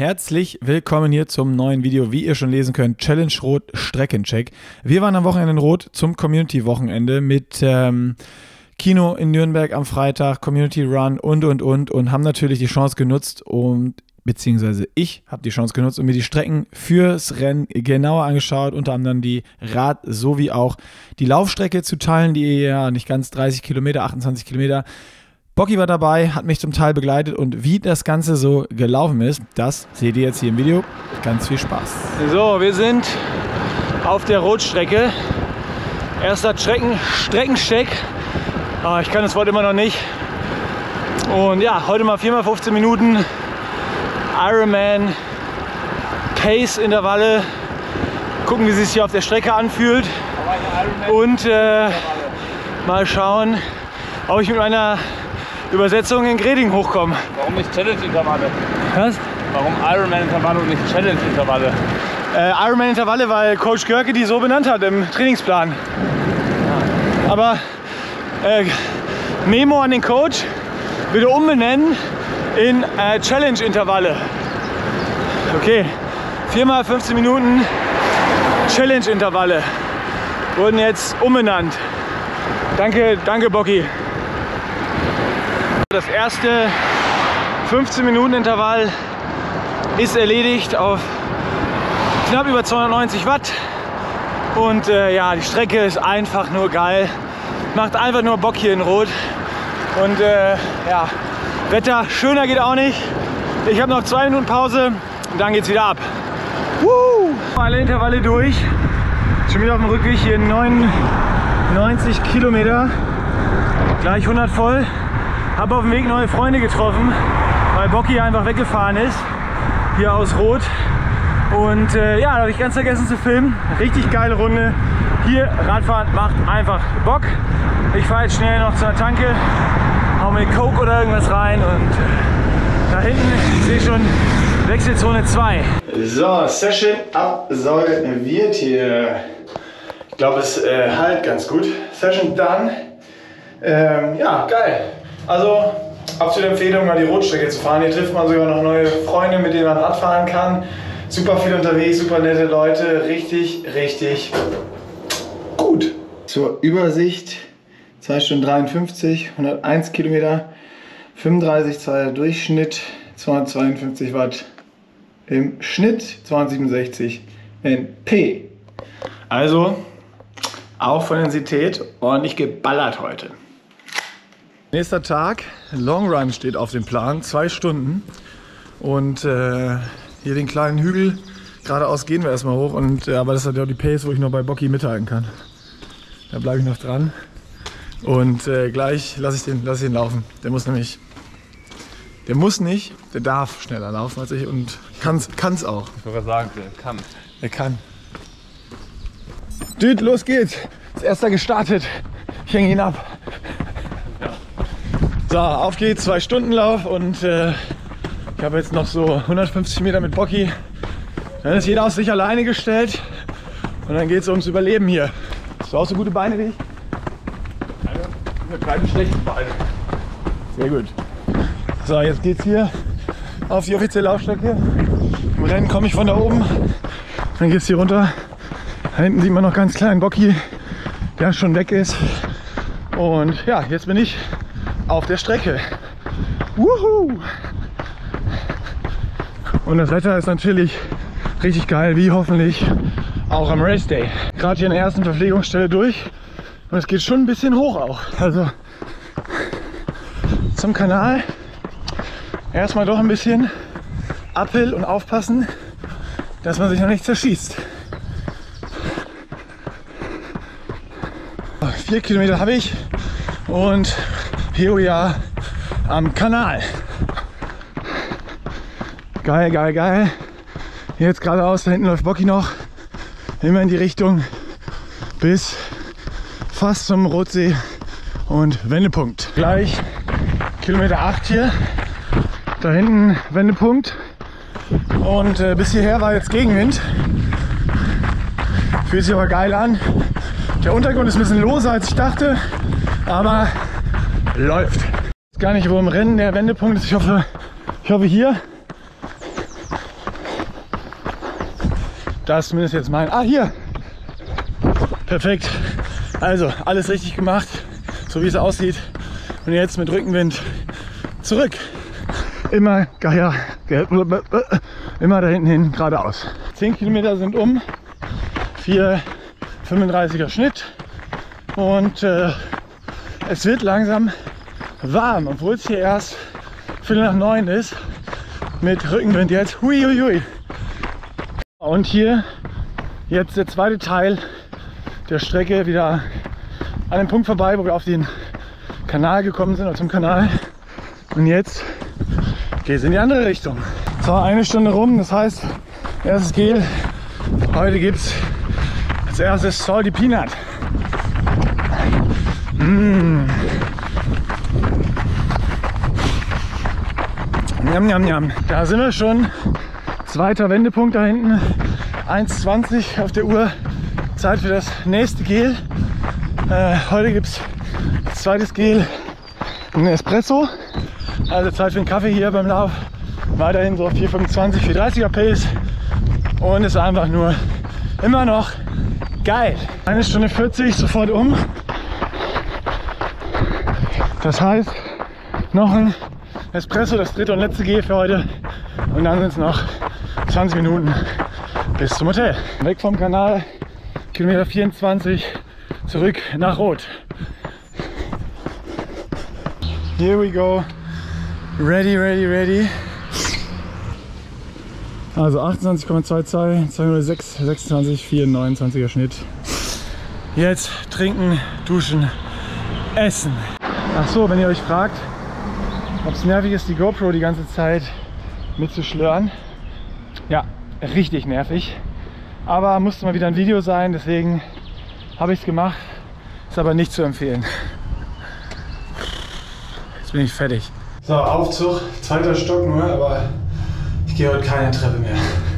Herzlich willkommen hier zum neuen Video, wie ihr schon lesen könnt, Challenge Rot Streckencheck. Wir waren am Wochenende in Rot zum Community-Wochenende mit Kino in Nürnberg am Freitag, Community Run und haben natürlich die Chance genutzt, beziehungsweise ich habe die Chance genutzt und mir die Strecken fürs Rennen genauer angeschaut, unter anderem die Rad- sowie auch die Laufstrecke zu teilen, die ja nicht ganz 30 Kilometer, 28 Kilometer. Bocky war dabei, hat mich zum Teil begleitet und wie das Ganze so gelaufen ist, das seht ihr jetzt hier im Video. Ganz viel Spaß. So, wir sind auf der Rotstrecke. Erster Streckencheck. Ich kann das Wort immer noch nicht. Und ja, heute mal 4 mal 15 Minuten Ironman Pace Intervalle. Gucken, wie es sich hier auf der Strecke anfühlt. Und mal schauen, ob ich mit meiner Übersetzung in Greding hochkommen. Warum nicht Challenge-Intervalle? Was? Warum Ironman-Intervalle und nicht Challenge-Intervalle? Ironman-Intervalle, weil Coach Görke die so benannt hat im Trainingsplan. Aber Memo an den Coach, bitte umbenennen in Challenge-Intervalle. Okay, 4 mal 15 Minuten Challenge-Intervalle wurden jetzt umbenannt. Danke Bocky. Das erste 15-Minuten-Intervall ist erledigt auf knapp über 290 Watt. Und ja, die Strecke ist einfach nur geil. Macht einfach nur Bock hier in Rot. Und ja, Wetter schöner geht auch nicht. Ich habe noch 2 Minuten Pause und dann geht's wieder ab. Alle Intervalle durch. Schon wieder auf dem Rückweg hier 99 Kilometer. Gleich 100 voll. Habe auf dem Weg neue Freunde getroffen, weil Bocky einfach weggefahren ist, hier aus Rot. Und ja, da habe ich ganz vergessen zu filmen. Richtig geile Runde. Hier Radfahren macht einfach Bock. Ich fahre jetzt schnell noch zur Tanke, hau mir Coke oder irgendwas rein und da hinten, ich sehe schon, Wechselzone 2. So, Session absolviert hier. Ich glaube, es halt ganz gut. Session done. Ja, geil. Also, absolute Empfehlung, mal die Rotstrecke zu fahren. Hier trifft man sogar noch neue Freunde, mit denen man Rad fahren kann. Super viel unterwegs, super nette Leute. Richtig, richtig gut. Zur Übersicht: 2 Stunden 53, 101 Kilometer, 35 Zoll Durchschnitt, 252 Watt im Schnitt, 267 NP. Also, auch von Intensität ordentlich geballert heute. Nächster Tag, Long Run steht auf dem Plan, 2 Stunden. Und hier den kleinen Hügel geradeaus gehen wir erstmal hoch. Aber das ist ja auch die Pace, wo ich noch bei Bocky mithalten kann. Da bleibe ich noch dran. Und gleich lasse ich den laufen. Der muss nicht, der darf schneller laufen als ich und kann's auch. Ich wollte sagen, der kann. Er kann. Dude, los geht's. Ist erster gestartet. Ich hänge ihn ab. So, auf geht's, 2 Stunden Lauf und ich habe jetzt noch so 150 Meter mit Bocky. Dann ist jeder auf sich alleine gestellt und dann geht's ums Überleben hier. Hast du auch so gute Beine wie ich? Keine schlechten Beine. Sehr gut. So, jetzt geht's hier auf die offizielle Laufstrecke. Im Rennen komme ich von da oben, dann geht's hier runter. Da hinten sieht man noch ganz kleinen Bocky, der schon weg ist. Und ja, jetzt bin ich auf der Strecke. Wuhu! Und das Wetter ist natürlich richtig geil, wie hoffentlich auch am Race Day. Gerade hier in der ersten Verpflegungsstelle durch und es geht schon ein bisschen hoch auch. Also zum Kanal erstmal doch ein bisschen uphill und aufpassen, dass man sich noch nicht zerschießt. 4 Kilometer habe ich und Peoria am Kanal. Geil, geil, geil. Jetzt geradeaus, da hinten läuft Bocky noch. Immer in die Richtung bis fast zum Rotsee und Wendepunkt. Gleich Kilometer 8 hier. Da hinten Wendepunkt. Und bis hierher war jetzt Gegenwind. Fühlt sich aber geil an. Der Untergrund ist ein bisschen loser als ich dachte, aber läuft. Ich weiß gar nicht, wo im Rennen der Wendepunkt ist. Ich hoffe hier. Das ist zumindest jetzt mein... Ah, hier! Perfekt. Also, alles richtig gemacht, so wie es aussieht. Und jetzt mit Rückenwind zurück. Immer immer da hinten hin, geradeaus. 10 Kilometer sind um. 4,35er Schnitt. Und es wird langsam warm, obwohl es hier erst 8:45 ist. Mit Rückenwind jetzt. Hui, hui, hui. Und hier jetzt der zweite Teil der Strecke wieder an dem Punkt vorbei, wo wir auf den Kanal gekommen sind, oder zum Kanal. Und jetzt geht es in die andere Richtung. So, 1 Stunde rum, das heißt, erstes Gel. Heute gibt es als erstes Salty Peanut. Njam, njam, njam. Da sind wir schon. Zweiter Wendepunkt da hinten. 1:20 auf der Uhr. Zeit für das nächste Gel. Heute gibt es als zweites Gel ein Espresso. Also Zeit für einen Kaffee hier beim Lauf. Weiterhin so 4,25, 4,30er Pace. Und ist einfach nur immer noch geil. 1 Stunde 40, sofort um. Das heißt, noch ein Espresso, das dritte und letzte Gel für heute. Und dann sind es noch 20 Minuten bis zum Hotel. Weg vom Kanal, Kilometer 24, zurück nach Rot. Here we go. Ready, ready, ready. Also 28,22, 206, 26, 4, 29er Schnitt. Jetzt trinken, duschen, essen. Ach so, wenn ihr euch fragt, ob es nervig ist, die GoPro die ganze Zeit mitzuschlören. Ja, richtig nervig. Aber musste mal wieder ein Video sein, deswegen habe ich es gemacht. Ist aber nicht zu empfehlen. Jetzt bin ich fertig. So, Aufzug, 2. Stock nur, aber ich gehe heute keine Treppe mehr.